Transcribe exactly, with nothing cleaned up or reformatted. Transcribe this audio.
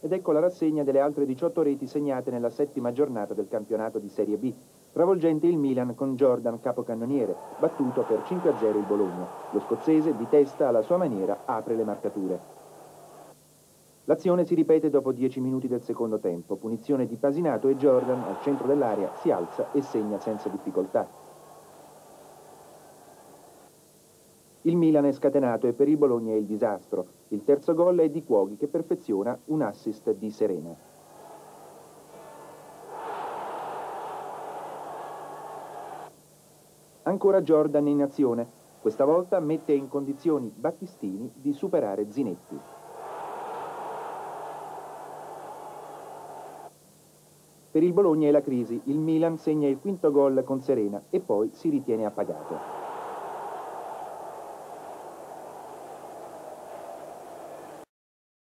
Ed ecco la rassegna delle altre diciotto reti segnate nella settima giornata del campionato di Serie B. Travolgente il Milan con Jordan capocannoniere, battuto per cinque a zero il Bologna. Lo scozzese di testa alla sua maniera apre le marcature. L'azione si ripete dopo dieci minuti del secondo tempo. Punizione di Pasinato e Jordan al centro dell'area si alza e segna senza difficoltà. Il Milan è scatenato e per il Bologna è il disastro. Il terzo gol è di Cuoghi che perfeziona un assist di Serena. Ancora Jordan in azione. Questa volta mette in condizioni Battistini di superare Zinetti. Per il Bologna è la crisi. Il Milan segna il quinto gol con Serena e poi si ritiene appagato.